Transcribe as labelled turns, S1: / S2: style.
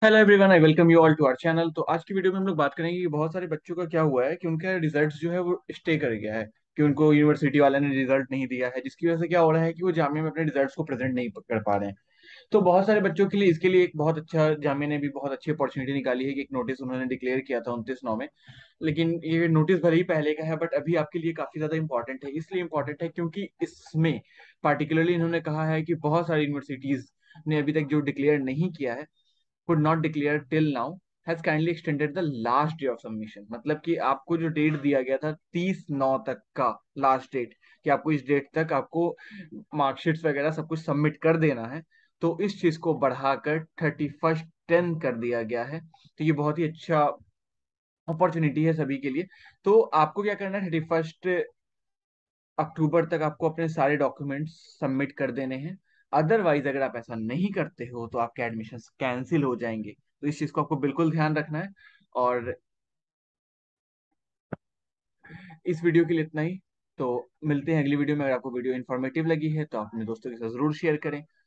S1: Hello everyone, I welcome you all to our channel. तो आज की वीडियो में हम लोग बात करेंगे कि बहुत सारे बच्चों का क्या हुआ है कि उनका रिजल्ट जो है वो स्टे कर गया है, कि उनको यूनिवर्सिटी वाले ने रिजल्ट नहीं दिया है, जिसकी वजह से क्या हो रहा है कि वो जामिया में अपने रिजल्ट्स को प्रेजेंट नहीं कर पा रहे हैं। तो बहुत सारे बच्चों के लिए इसके लिए एक बहुत अच्छा जामिया ने भी बहुत अच्छी अपॉर्चुनिटी निकाली है कि एक नोटिस उन्होंने डिक्लेयर किया था 29/9 में। लेकिन ये नोटिस भले ही पहले का है बट अभी आपके लिए काफी ज्यादा इंपॉर्टेंट है। इसलिए इंपॉर्टेंट है क्योंकि इसमें पार्टिकुलरली इन्होंने कहा है कि बहुत सारी यूनिवर्सिटीज ने अभी तक जो डिक्लेयर नहीं किया है, could not declare till now, has kindly extended the last day of submission। मतलब कि आपको जो डेट दिया गया था 30/9 तक का लास्ट डेट, कि आपको इस डेट तक आपको मार्कशीट्स वगैरह सब कुछ सबमिट कर देना है, तो इस चीज को बढ़ाकर 31/10 कर दिया गया है। तो ये बहुत ही अच्छा अपॉर्चुनिटी है सभी के लिए। तो आपको क्या करना है, 31 अक्टूबर तक आपको अपने सारे डॉक्यूमेंट्स सबमिट कर देने हैं। अदरवाइज अगर आप ऐसा नहीं करते हो तो आपके एडमिशन कैंसिल हो जाएंगे। तो इस चीज को आपको बिल्कुल ध्यान रखना है। और इस वीडियो के लिए इतना ही। तो मिलते हैं अगली वीडियो में। अगर आपको वीडियो इन्फॉर्मेटिव लगी है तो आप अपने दोस्तों के साथ जरूर शेयर करें।